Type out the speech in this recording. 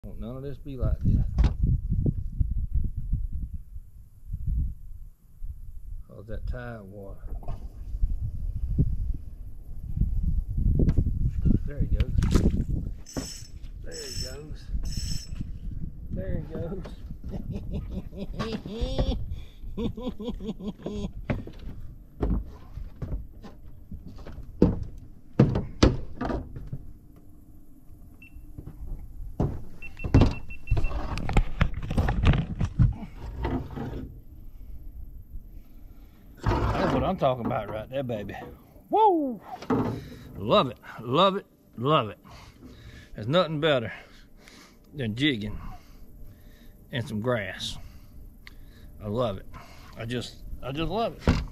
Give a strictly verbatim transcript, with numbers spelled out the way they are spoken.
Won't none of this be like this. Cause that tide water. There he goes. There he goes. There he goes. That's what I'm talking about right there, baby. Woo! Love it, love it, love it. There's nothing better than jigging and some grass. I love it. I just, I just love it.